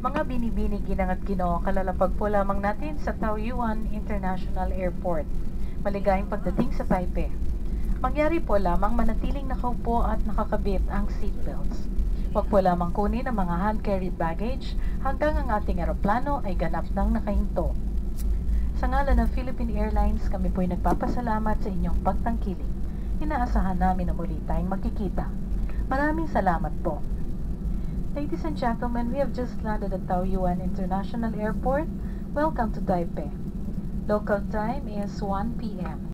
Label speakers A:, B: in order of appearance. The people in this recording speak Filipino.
A: Mga binibining ginang at ginoo, kalalapag po lamang natin sa Taoyuan International Airport. Maligayang pagdating sa Taipei. Mangyari po lamang manatiling nakaupo at nakakabit ang seatbelts. Huwag po lamang kunin ang mga hand-carried baggage hanggang ang ating eroplano ay ganap ng nakahinto. Sa ngalan ng Philippine Airlines, kami po'y nagpapasalamat sa inyong pagtangkilik. Inaasahan namin na muli tayong magkikita. Maraming salamat po. Ladies and gentlemen, we have just landed at Taoyuan International Airport. Welcome to Taipei. Local time is 1 p.m.